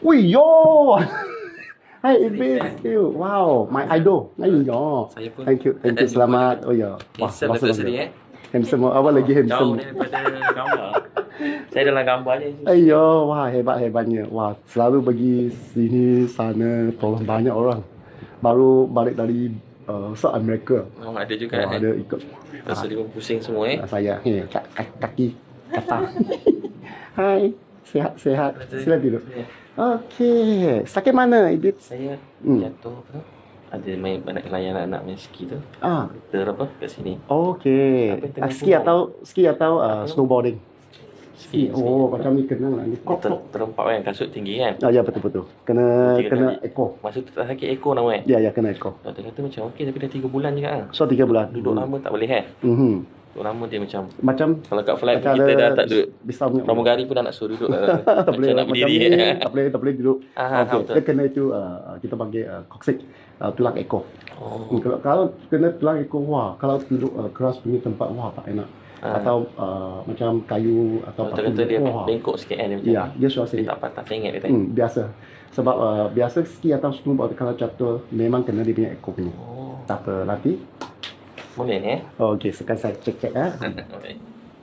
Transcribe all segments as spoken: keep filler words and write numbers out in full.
Wih yo. Hai Ibis, wow, my idol. Ayo, Saya pun thank you, thank you, selamat. Oh ya, handsome betul sedih eh. Handsome, awak lagi Jauh handsome. daripada gambar. Saya dalam gambar je. Ayo, wah hebat hebatnya. Wah, selalu pergi sini sana, tolong banyak orang. Baru balik dari uh, se-Amerika. Oh, ada juga Oh, eh. ada ikut. Rasa dia pun pusing semua eh. Ah, saya, ni kaki, kata. Hai, sehat-sehat. Sila duduk. Okey, sakit mana Ibis? Saya Hmm. jatuh apa tu? Ada main banyak layan anak main ski tu. Ah, Ter apa kat sini. okey. Apa yang tengah Ah, ski punggung? atau ski atau uh, snowboarding? Ski. Oh, macam ni kenang lah ni. Dia ter, terempak kan kasut tinggi kan. Ah, ya betul betul. Kena Tiga kena kali. ekor. Masa tu tak sakit ekor nama eh. Ya ya kena ekor. Doktor kata macam okey tapi dah tiga bulan juga ah. So tiga bulan. Duduk lama tak boleh eh. Mhm. Duduk lama dia macam Macam kalau kat flight macam pun kita ada dah tak duduk. Bisa punya. Pramugari pun dah nak suruh duduk. tak boleh macam nak macam berdiri. ni, tak boleh tak boleh duduk. Ah, Okey, betul. dia kena itu uh, kita panggil uh, coccyx, uh, tulang ekor. Oh. Hmm, kalau kalau kena tulang ekor wah, kalau duduk uh, keras punya tempat wah tak enak. Ah. Atau uh, macam kayu atau Doktor kata dia wah. bengkok sikit kan dia macam. Ya, dia suara Dia sedikit. tak patah tengok dia tadi. Hmm, biasa. Sebab uh, biasa ski atau snowboard kalau jatuh memang kena dia punya ekor punya. Oh. Tak apa, nanti. Boleh ni eh. Oh, okey, sekarang saya cek-cek ah. Okey.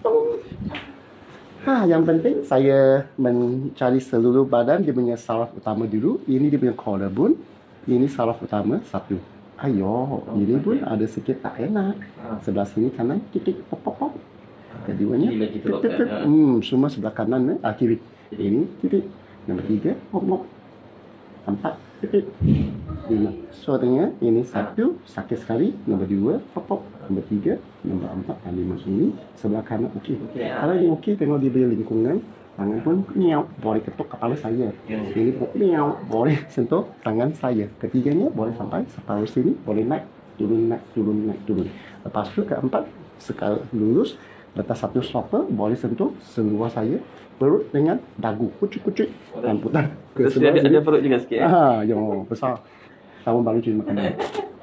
Ha, yang penting saya mencari seluruh badan dia punya saraf utama dulu. Ini dia punya collarbone. Ini saraf utama satu. Ayo, ini pun ada sikit tak enak. Sebelah sini kanan, titik pop pop pop. Keduanya, Gila kita titik, titik. lokal, ha. Hmm, semua sebelah kanan, eh, ah, kiri. Ini titik. Nombor tiga, pop pop. Empat, titik. Lima. So, tengok ini satu, sakit sekali. Nombor dua, pop pop. Nombor tiga, nombor empat, dan lima. Ini sebelah kanan, okey. Okey, ah. Kalau ini okey, tengok dia punya lingkungan. Tangan pun miau, boleh ketuk kepala saya. Ini pun miau, boleh sentuh tangan saya. Ketiganya boleh sampai separuh sini, boleh naik, turun, naik, turun, naik, turun. Lepas tu keempat, sekali lurus, letak satu stopper, boleh sentuh seluar saya, perut dengan dagu, kucuk-kucuk, dan putar ke Terus dia sebelah ada, sini. ada perut juga sikit eh. Ah, yang besar. Tahun baru cuci makanan.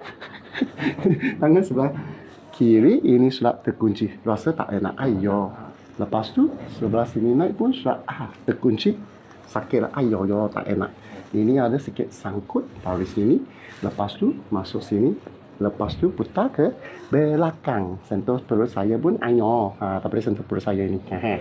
Tangan sebelah kiri ini sudah terkunci. Rasa tak enak. Ayo. Lepas tu sebelah sini naik pun sudah ah terkunci. Sakit lah. Ayo yo tak enak. Ini ada sikit sangkut dari sini. Lepas tu masuk sini. Lepas tu putar ke belakang. Sentuh perut saya pun ayo. Ha, tak boleh sentuh perut saya ini.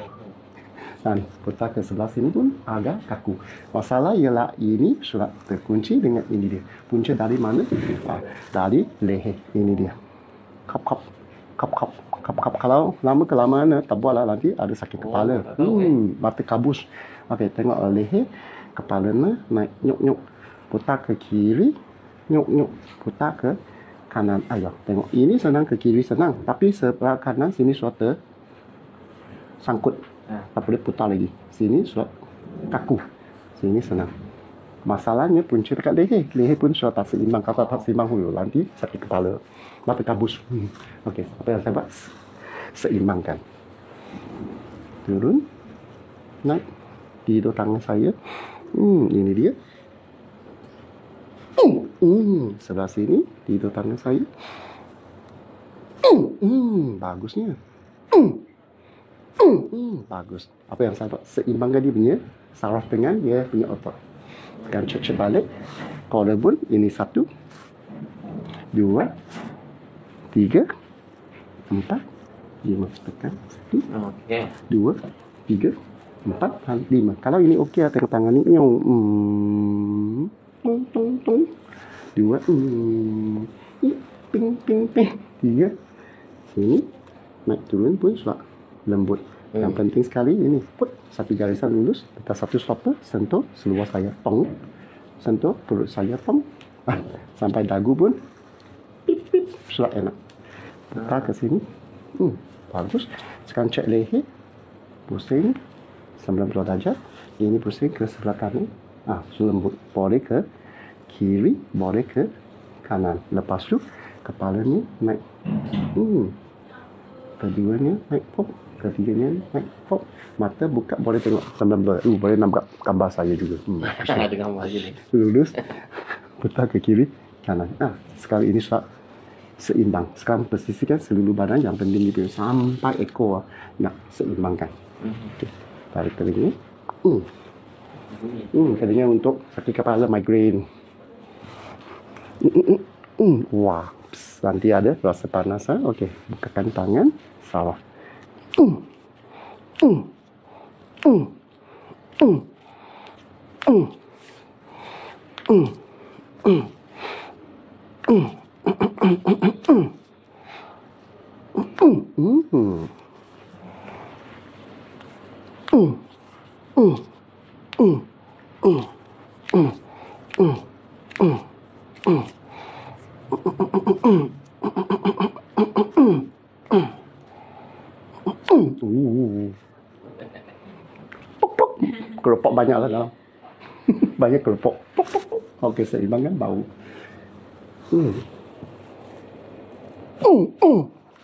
Dan putar ke sebelah sini pun agak kaku. Masalah ialah ini sudah terkunci dengan ini dia. Punca dari mana? Ah, dari leher. Ini dia. Kap kap kap kap kap kap. Kalau lama kelamaan tak buatlah nanti ada sakit kepala. Oh, Hmm, mata kabus. Okey, tengok leher, kepala naik nyuk nyuk. Putar ke kiri, nyuk nyuk. Putar ke kanan. Ayo, tengok. Ini senang ke kiri senang, tapi sebelah kanan sini sudah ter sangkut. Tak boleh putar lagi. Sini sudah kaku. Sini senang. Masalahnya punca dekat leher. Leher pun sudah tak seimbang. Kalau tak seimbang dulu, nanti sakit kepala. Mata kabus. Hmm. Okey, apa yang saya buat? Seimbangkan. Turun. Naik. Tidur tangan saya. Hmm, ini dia. Hmm, hmm. Sebelah sini. Tidur tangan saya. Hmm, hmm. Bagusnya. Hmm. Hmm, hmm, bagus. Apa yang saya buat? Seimbangkan dia punya saraf dengan dia punya otot. Sekarang cek-cek balik. Collarbone, ini satu, dua, tiga, empat, lima. Tekan. Satu, Okey. dua, tiga, empat, dan lima. Kalau ini okey lah, tengok tangan ni. Hmm. Tung, tung, tung. Dua. Hmm. Ping, ping, ping. Tiga. Sini. Naik turun pun sudah lembut. Hmm. Yang penting sekali ini put satu garisan lurus, letak satu stopper, sentuh seluar saya tong, sentuh perut saya tong, ah, sampai dagu pun pip pip sudah enak. Putar ke sini, hmm, bagus. Sekarang cek leher, pusing sembilan puluh derajat. Ini pusing ke sebelah kanan, ah, sudah lembut. Boleh ke kiri, boleh ke kanan. Lepas tu kepala ni naik, hmm, keduanya naik pop. Ketiganya naik pop. Mata buka boleh tengok sembilan belas. Uh, boleh nampak gambar saya juga. Hmm. Ada gambar lagi ni. Lurus. Putar ke kiri, kanan. Ah, sekarang ini sudah seimbang. Sekarang posisikan seluruh badan yang penting dia sampai ekor nak seimbangkan. Hmm. Okey. Tarik telinga. Hmm. Hmm, tadinya untuk sakit kepala, migraine. Hmm, hmm, hmm, hmm. Wah, pss, nanti ada rasa panas. Ha? Okey, bukakan tangan. Salah. Hmm. Hmm. Hmm. Hmm. Hmm. Hmm. Hmm. Hmm. Hmm. Hmm. Mm, mm, mm, mm, mm, mm, mm, mm. Uh. Pok, pok. Keropok banyak lah dalam. Banyak keropok. Pok, pok, pok. Okey, seimbang kan bau. Hmm. Mm, mm.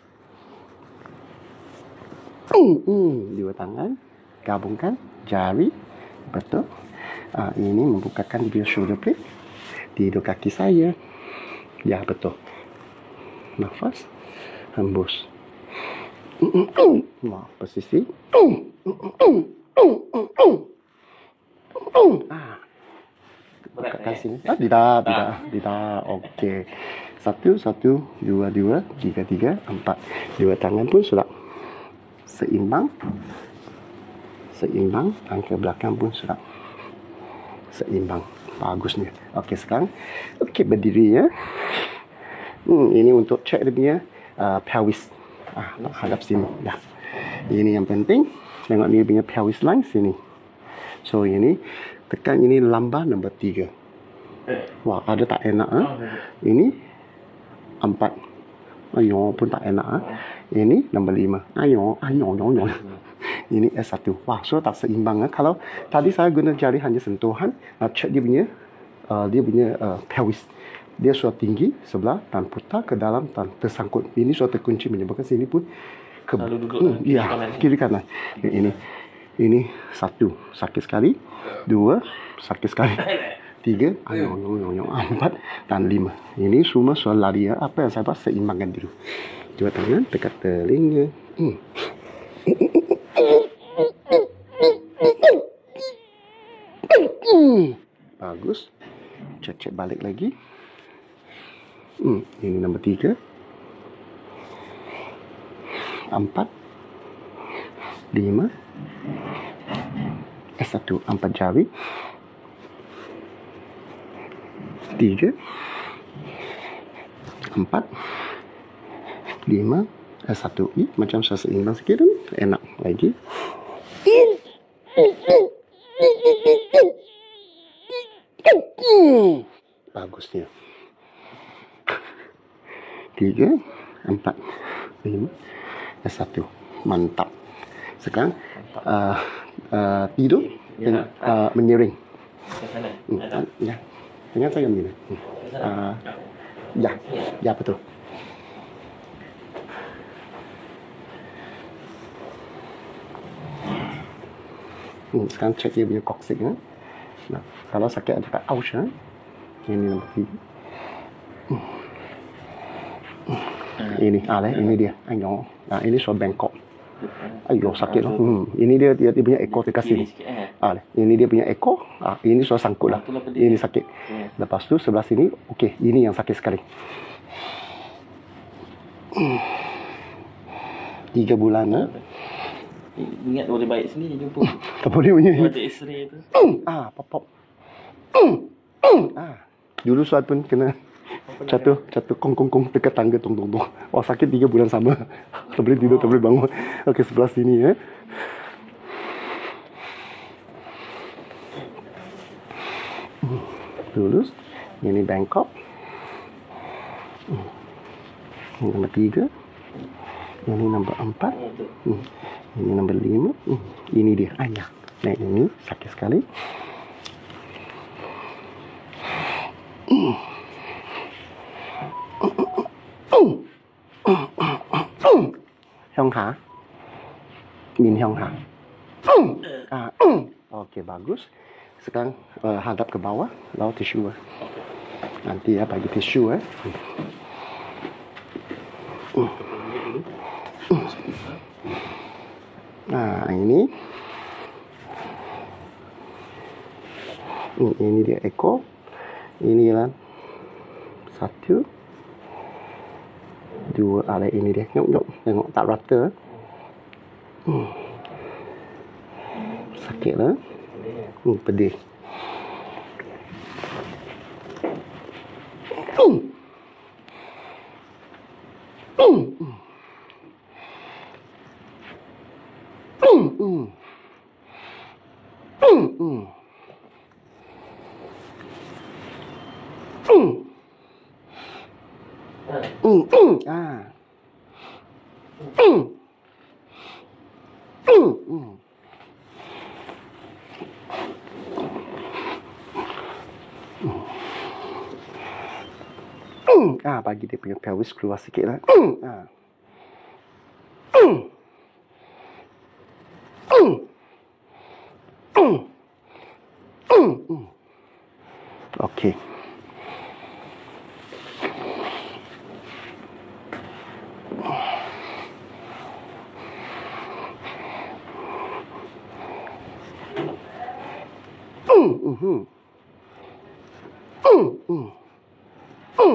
Mm, mm. Dua tangan, gabungkan jari, betul. Ah, ini membukakan biar shoulder blade di hidung kaki saya. Ya, betul. Nafas, hembus. Mm, mm, mm. Nah, posisi. Mm, mm, mm, mm, mm, mm. Mm. Ah, bukakan sini. Ah, tidak, tidak, tidak. Okey. Satu, satu, dua, dua, tiga, tiga, empat. Dua tangan pun sudah seimbang. Seimbang. Angka belakang pun sudah seimbang. Bagusnya. Okey, sekarang. Okey, berdiri ya. Hmm, ini untuk cek dia punya uh, pelvis. Ah, nak hadap sini. Dah. Ini yang penting. Tengok dia punya pelvis line sini. So, ini tekan ini lambar nombor tiga. Wah, ada tak enak ah. Ini empat. Ayo, pun tak enak ah. Ini nombor lima. Ayo, ayo, ayo, ayo. Ini S satu. Wah, so tak seimbang ah. Kalau tadi saya guna jari hanya sentuhan, uh, cek dia punya uh, dia punya uh, pelvis. Dia sudah tinggi sebelah dan putar ke dalam dan tersangkut. Ini sudah terkunci menyebabkan sini pun ke hmm, ya, kiri kanan. Ini ini satu sakit sekali, dua sakit sekali, tiga, ayo, ayo, ayo, empat dan lima. Ini semua soal lari ya. Apa yang saya buat seimbangkan dulu. Dua tangan dekat telinga. Hmm. Hmm. Bagus. Cek-cek balik lagi. Hmm. Ini nombor tiga. Empat. Lima. S satu. Empat jari. Tiga. Empat. Lima. S satu. I, macam saya seimbang sikit. Enak lagi. Bagusnya. Tiga, empat, lima, S satu. Mantap. Sekarang uh, uh, tidur dengan uh, menyiring. Hmm, ya, dengan saya begini. Uh, ya, ya betul. Hmm, sekarang cek dia punya koksik. Ya. Nah, kalau sakit ada kat aus, ya. Ini nombor tiga. Hmm. Hmm. Ini, ah, leh, ini dia. Ayo, nah, ini soal bengkok. Ayo, sakit lah. Hmm. Ini dia, dia, dia punya ekor dekat sini. Ah, leh, ini dia punya ekor. Ah, ini soal sangkut lah. Ini sakit. Lepas tu sebelah sini, okey, ini yang sakit sekali. Hmm. Tiga bulan, eh? Ingat boleh baik sini jumpa. Tak boleh punya. Baca X-ray tu. Ah, pop pop. Ah, dulu suat pun kena jatuh, jatuh kong kong kong dekat tangga tong tong tong. Wah, sakit tiga bulan sama. Tak boleh tidur, tak boleh bangun. Okey, sebelah sini ya. Lulus. Ini Bangkok. Ini nombor tiga. Ini nombor empat. Hmm. Ini nombor lima. Hmm. Ini dia. Ayah. Nah, ini sakit sekali. Hmm. Hyong Ha. Min Hyong Ha. Ah. Okey, bagus. Sekarang uh, hadap ke bawah. Lalu tisu. Nanti ya bagi tisu eh. Hmm. Nah, ini Hmm, ini dia ekor. Ini lah satu, dua. Ada ini dia. Nyok nyok. Tengok tak rata. Hmm. Sakit lah. Hmm, pedih. Hmm. Hmm. Hmm. Hmm. Hmm. Hmm. Hmm. Hmm. Hmm. Ah. Hmm. Hmm. Hmm. Hmm. Ah, bagi dia punya pelvis keluar sikit lah. Hmm. Ah. Hmm. Hmm. Hmm. Hmm. Hmm. Okey. Hmm. Hmm. Hmm. Hmm. Hmm.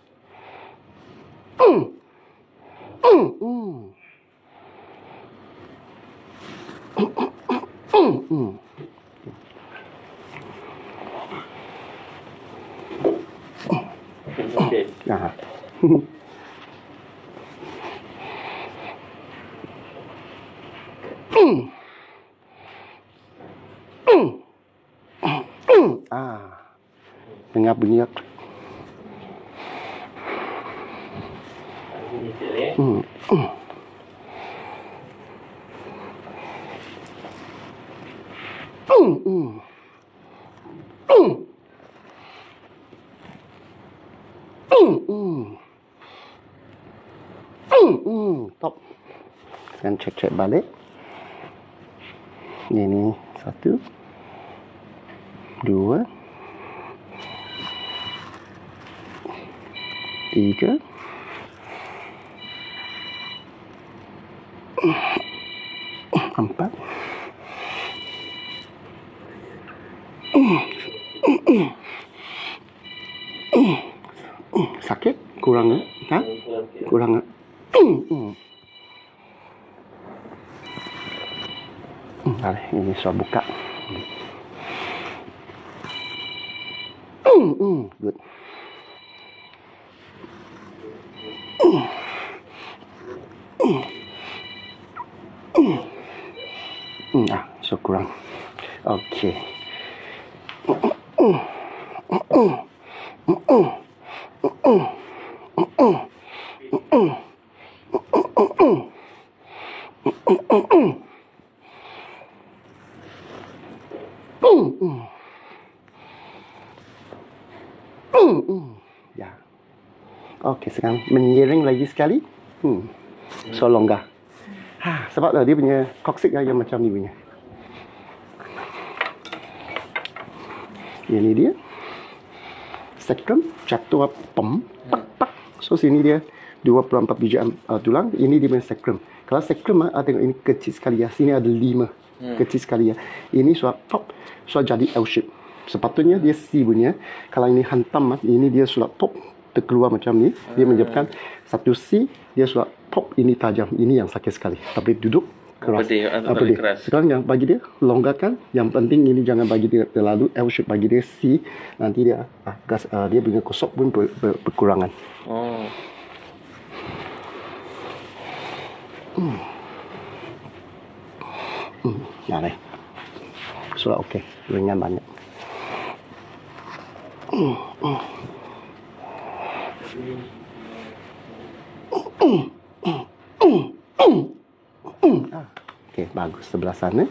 Hmm. Hmm. Hmm. Hmm. Hmm. Okey. Ah. Hmm. Hmm. Hmm. Ah. Dengar bunyi. Ini dia. Hmm. Hmm. Hmm. Hmm. Hmm. Hmm. Hmm. Hmm. Hmm. Top. Sekarang cek-cek balik. Ini satu, dua, tiga, empat, sakit? Kurang tak? Ha? Kurang tak? Hmm. Hmm. Hmm. Ini sudah buka. Hmm. Hmm. Good. Hmm. Hmm. Hmm. Ah, so kurang. Okey. Hmm. Hmm. Hmm. Hmm. Hmm. Hmm. Hmm. Hmm. Hmm. Hmm. Ya. Okey, sekarang menyiring lagi sekali. Hmm. So longgar. Ha, sebab lah dia punya coccyx yang macam ni punya. Ini dia. Sacrum jatuh pem pak pak. So sini dia dua puluh empat biji uh, tulang. Ini dia punya sacrum. Kalau sacrum ah, tengok ini kecil sekali ya. Sini ada lima. Hmm. Kecil sekali ya. Ini suap pop, suap jadi L shape. Sepatutnya dia C punya. Kalau ini hantam, ini dia suap pop terkeluar macam ni. Dia menyebabkan satu C, dia suap pop, ini tajam. Ini yang sakit sekali. Tapi duduk keras. Pedih, atau pedih. keras. Sekarang yang bagi dia longgarkan. Yang penting ini jangan bagi dia terlalu L shape, bagi dia C. Nanti dia ah, gas, uh, dia punya kosok pun ber, ber, berkurangan. Oh. Hmm. Hmm. Nah, ni. Sudah okey. Ringan banyak. Hmm. Hmm. Hmm. Hmm. Hmm. Hmm. Ah. Okey, bagus sebelah sana.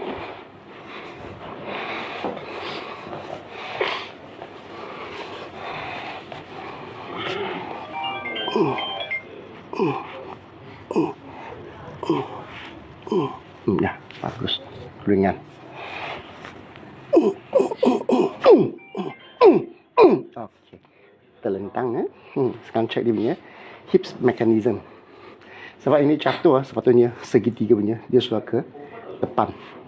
Hmm. Hmm. Hmm. Hmm. Hmm. Hmm. Ya, bagus. Ringan. Hmm. Hmm. Hmm. Hmm. Hmm. Hmm. Okey. Terlentang eh. Hmm. Sekarang cek dia punya hips mechanism. Sebab ini jatuh, sepatutnya segitiga punya. Dia sudah ke depan.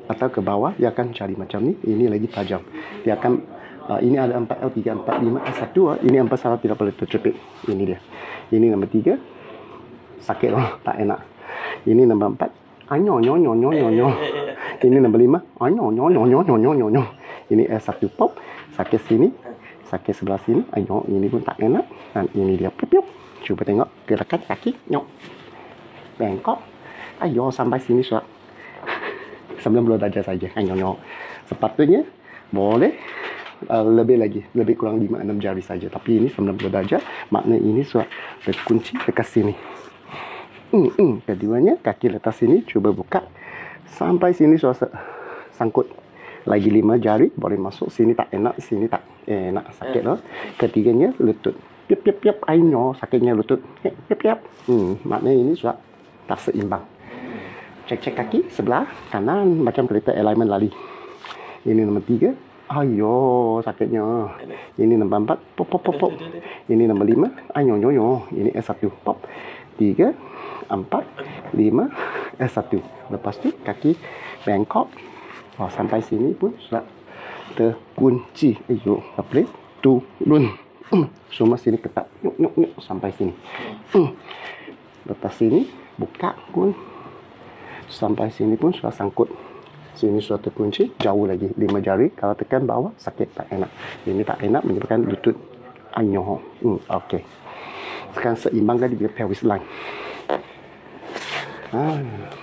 atau ke bawah, dia akan cari macam ni. Ini lagi tajam. Dia akan uh, ini ada empat L, tiga, empat, lima, S satu. Uh, ini empat salah tidak boleh tercepit. Ini dia. Ini nombor tiga. Sakit loh, tak enak. Ini nombor empat. Anyo, nyo, nyo, nyo, nyo, nyo. Ini nombor lima. Anyo, nyo, nyo, nyo, nyo, nyo, nyo. Ini S satu pop. Sakit sini. Sakit sebelah sini. Ayo, ini pun tak enak. Dan ini dia. Piup, piup. Cuba tengok. Gerakan kaki. Nyok. Bengkok. Ayo, sampai sini sudah. sembilan puluh derajat saja. Ayo, nyok. Sepatutnya boleh uh, lebih lagi. Lebih kurang lima enam jari saja. Tapi ini sembilan puluh derajat. Makna ini sudah terkunci dekat sini. Hmm, hmm. Keduanya, kaki letak sini. Cuba buka. Sampai sini sudah sangkut. Lagi lima jari boleh masuk. Sini tak enak, sini tak enak, sakit loh. Ketiganya lutut. Piap piap piap, ayo sakitnya lutut. Piap piap. Hmm, maknanya ini sudah tak seimbang. Cek-cek kaki sebelah kanan macam kereta alignment lari. Ini nombor tiga. Ayo sakitnya. Ini nombor empat. Pop pop pop pop. Ini nombor lima. Ayo yo yo. Ini S satu pop. Tiga, empat, lima, S satu. Lepas tu kaki bengkok. Oh, sampai sini pun sudah terkunci. Ayo, tak boleh turun. Mm. Semua sini ketat. Nyuk, nyuk, nyuk. Sampai sini. Mm. Lepas sini, buka pun. Sampai sini pun sudah sangkut. Sini sudah terkunci. Jauh lagi. Lima jari. Kalau tekan bawah, sakit. Tak enak. Ini tak enak menyebabkan lutut. Anyoh. Mm. Okey. Sekarang seimbang tadi dia pelvis line. Ah.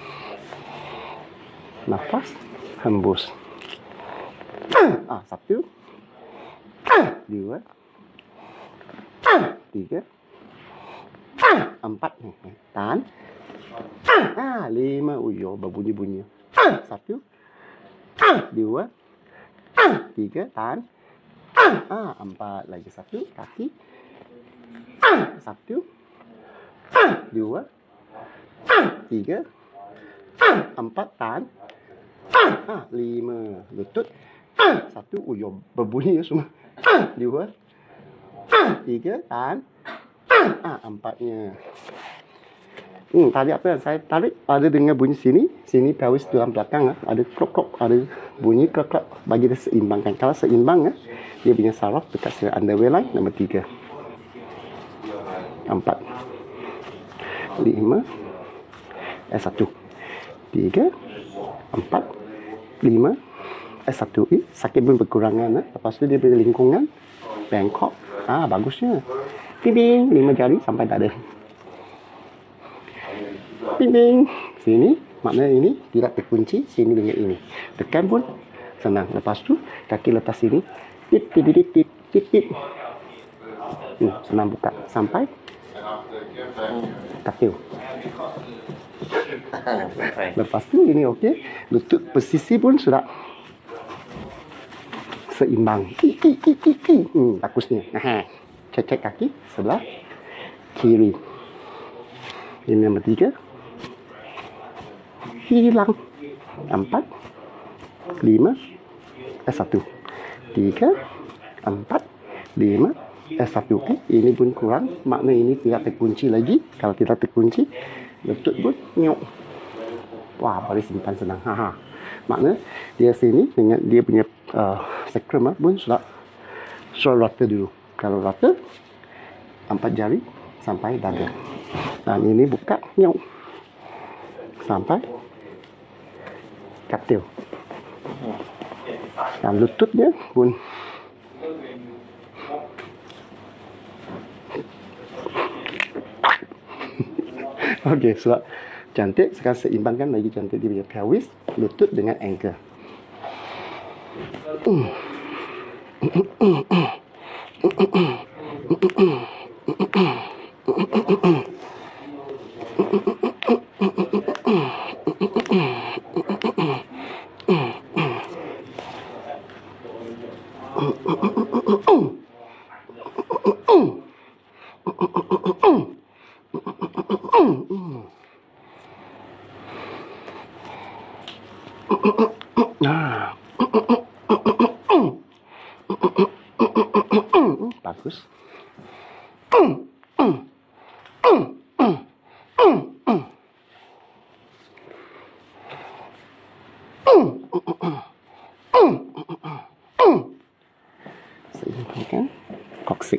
Nafas. Hembus. Ah, satu. Ah, dua. Ah, tiga. Ah, empat. Tahan. Ah, lima. Uyo, berbunyi-bunyi. Ah, satu. Ah, dua. Ah, tiga. Tahan. Ah, ah, empat. Lagi satu. Kaki. Ah, satu. Ah, dua. Ah, tiga. Ah, empat. Tahan. Ah, ah, lima. Lutut. Ah, satu. Uyo, berbunyi ya semua. Ah, dua. Ah, tiga. Tahan. Ah, ah, empatnya. Hmm, tadi apa yang saya tarik? Ada dengar bunyi sini. Sini pelvis dalam belakang. Ah. Ada krok-krok. Ada bunyi krok-krok. Bagi dia seimbangkan. Kalau seimbang, ah, dia punya saraf dekat underwear line. Nombor tiga. Empat. Lima. S satu. Tiga. Empat. Lima. S satu. Eh, sakit pun berkurangan. Ah. Lepas tu dia beri lingkungan. Bengkok. Ah, bagusnya. Ping, lima jari sampai tak ada. Ping, ping. Sini, maknanya ini tidak terkunci. Sini dengan ini. Tekan pun senang. Lepas tu, kaki letak sini. Tip, tip, tip, tip, tip, tip. Hmm, senang buka. Sampai katil. Lepas tu, ini okey. Lutut posisi pun sudah seimbang. I, i, i, i, i. Hmm, bagusnya. Cek-cek kaki sebelah kiri. Ini nombor tiga. Hilang. Empat. Lima. S satu. Tiga. Empat. Lima. S satu. Okay. Ini pun kurang. Makna ini tidak terkunci lagi. Kalau tidak terkunci, lutut pun nyok. Wah, boleh simpan senang. Haha. Makna dia sini dengan dia punya uh, sacrum pun sudah sudah rata dulu. Kalau rata, empat jari sampai dada. Dan ini buka nyok sampai katil. Dan lututnya pun okey, sudah cantik. Sekarang seimbangkan lagi cantik dia punya pelvis, lutut dengan ankle. Mm. Bagus. Seimbangkan koksik.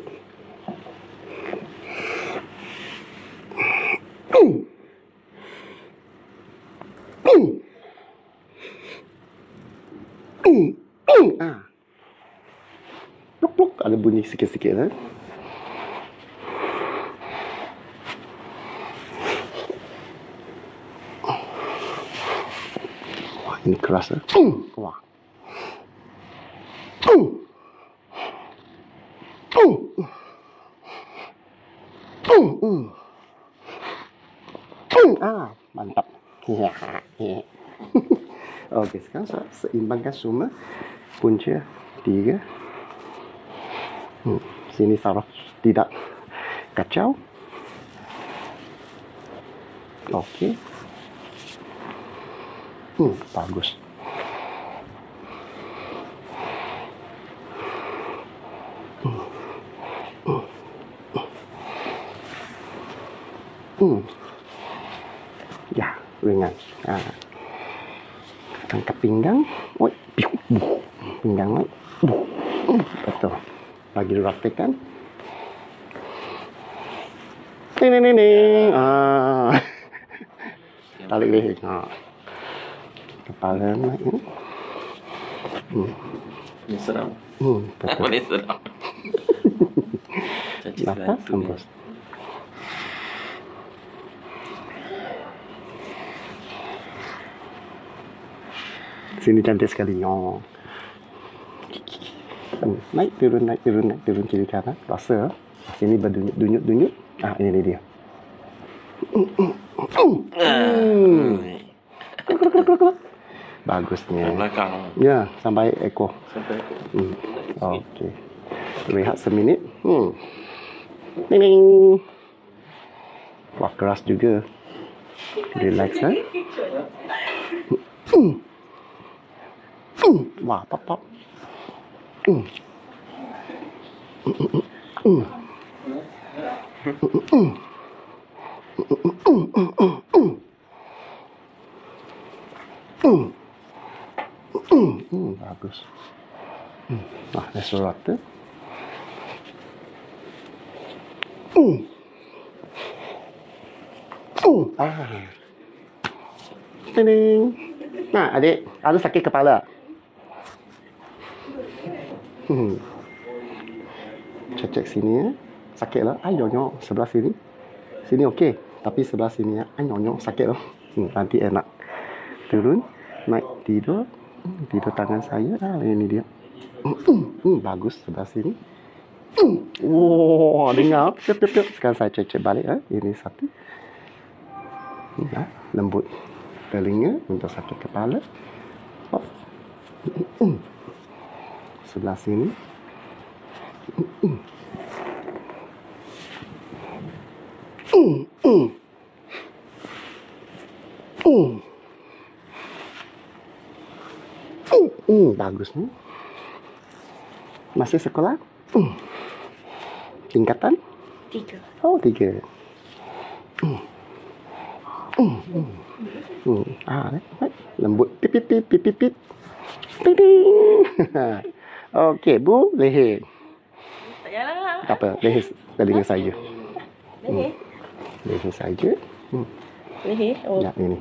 Ah. Pluk-pluk, ada bunyi sikit-sikit eh. Wah, ini keras eh. Wah. Ah, mantap. Ya. Okey, sekarang saya seimbangkan semua punca tiga. Hmm, sini saraf tidak kacau. Okey. Hmm, bagus. Hmm. Hmm. Hmm. Ya, ringan. Ah. Angkat pinggang. Oi, pinggang naik. Betul. Lagi dirapikan. Ning ning ning ning. Ah. Tarik leher. Ha. Kepala naik. Hmm. Ini seram. Hmm, betul. Boleh seram. Nafas hembus. Sini cantik sekali. Oh. Hmm. Naik turun naik turun naik turun kiri kanan. Rasa. Sini berdunyuk-dunyuk. Ah, ini dia. Hmm. Bagusnya. Belakang. Ya, sampai ekor. Sampai aku. Hmm. Okey. Rehat seminit. Hmm. Ding ding. Wah, keras juga. Relax eh. Hmm. Hmm. Wah, pop pop. Hmm. Hmm. Hmm. Hmm. Hmm. Hmm, bagus. Hmm. Ah, restorat tu. Hmm. Hmm. Ah. Ding. Nah, adik, ada sakit kepala. Hmm. Cek-cek sini ya. Sakit lah. Ay, nyonyok sebelah sini. Sini okey, tapi sebelah sini ya. Ay, nyonyok sakit loh. Hmm, nanti enak. Turun, naik tidur. Hmm, tidur tangan saya. Ah, ini dia. Hmm, hmm, bagus sebelah sini. Hmm. Wow, dengar. Piup, piup, piup. Sekarang saya cek-cek balik. Eh. Ini satu. Ya, lembut telinga untuk sakit kepala. Oh. Hmm. Sebelah sini. Hmm. Hmm. Hmm. Hmm. Hmm. Hmm. Bagus nih. Masih sekolah? Hmm. Tingkatan? Tiga. Oh, tiga. Hmm. Hmm. Hmm. Hmm. Ah, eh. Lembut. Pip, pip, pip, pip, pip, pip. Ding, ding. Okey, Bu, leher. Tak payahlah. Tak apa, leher telinga saja. Leher. Leher saja. Hmm. Leher. Oh. Ya, ini.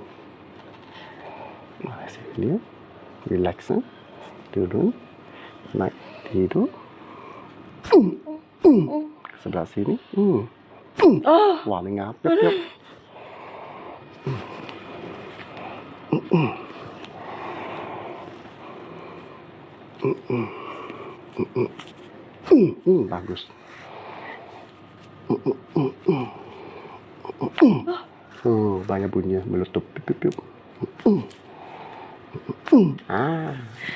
Nah, dia. Relax. Eh. Turun. Naik tidur. Hmm. Hmm. Sebelah sini. Hmm. Hmm. Oh. Wah, dengar. Piup, piup. Hmm. Hmm. Hmm. Hmm. Hmm. Hmm. Hmm. Bagus. Hmm. Hmm. Hmm. Hmm. Oh, banyak bunyi meletup. Piup, piup, piup. Hmm. Hmm. Ah.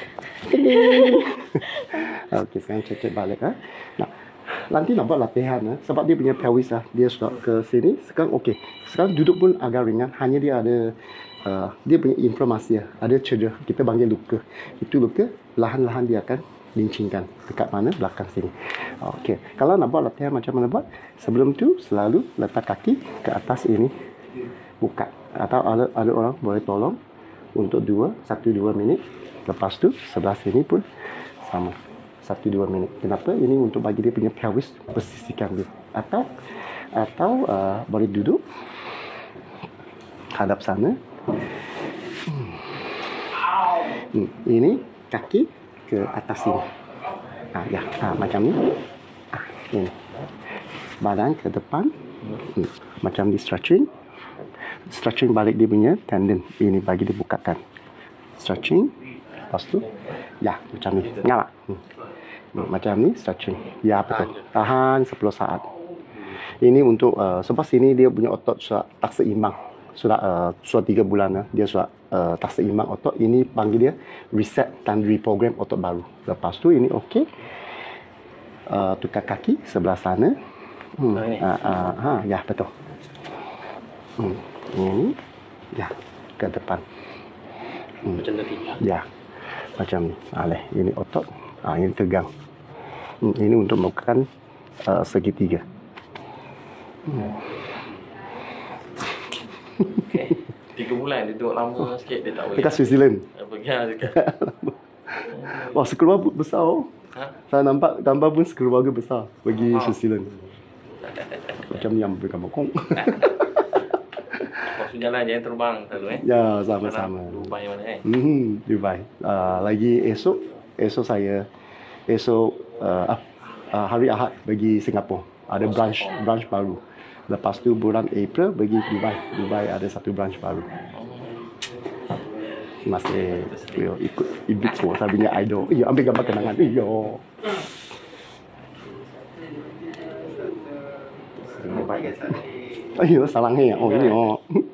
Okey, sekarang cek-cek balik. Ha? Nah, nanti nak buat latihan. Ha? Sebab dia punya pelvis. Ha? Dia sudah ke sini. Sekarang okey. Sekarang duduk pun agak ringan. Hanya dia ada, uh, dia punya inflamasi. Ha? Ada cedera. Kita panggil luka. Itu luka, lahan-lahan dia akan lincingkan. Dekat mana? Belakang sini. Okey. Kalau nak buat latihan macam mana buat? Sebelum tu, selalu letak kaki ke atas ini. Buka. Atau ada, ada orang boleh tolong untuk dua, satu dua minit. Lepas tu sebelah sini pun sama, satu dua minit. Kenapa? Ini untuk bagi dia punya pelvis bersihkan dia. Atau atau uh, boleh duduk hadap sana. Hmm, ini kaki ke atas sini. Ah, ya, ah, macam ni. Ah, ini. Badan ke depan. Hmm, macam di stretching. Stretching balik dia punya tendon. Ini bagi dia bukakan. Stretching. Lepas tu, ya, macam ni. Ingat tak? Hmm. Hmm, macam ni, stretching. Ya, betul. Tahan sepuluh saat. Ini untuk, uh, sebab sini dia punya otot sudah tak seimbang. Sudah, uh, sudah tiga bulan lah. Dia sudah uh, tak seimbang otot. Ini panggil dia reset dan reprogram otot baru. Lepas tu, ini okey. Uh, tukar kaki sebelah sana. Hmm. Uh, uh, ha, ya, betul. Hmm. Ini, ya, ke depan. Hmm. Macam tadi. Ya, macam ni. Aleh, ini otot. Ah, ini tegang. Hmm. Ini untuk melakukan uh, segitiga. Hmm. Okay. Tiga bulan dia duduk lama sikit, dia tak boleh. Dekat Switzerland. Pergi lah dekat. Wah, sekeluarga besar. Oh. Ha? Saya nampak gambar pun sekeluarga besar pergi Oh. Switzerland. Macam ni yang bergambar. Waktu jalan jangan terbang selalu eh. Ya, sama-sama. Dubai mana eh. Hmm, Dubai. Uh, lagi esok, esok saya, esok uh, uh, hari Ahad pergi Singapura. Ada branch branch baru. Lepas tu bulan April pergi Dubai. Dubai ada satu branch baru. Masih yo, ikut ibu semua saya punya idol. Ya, ambil gambar kenangan. Yo. Ayo, salang he. Oh, ini oh.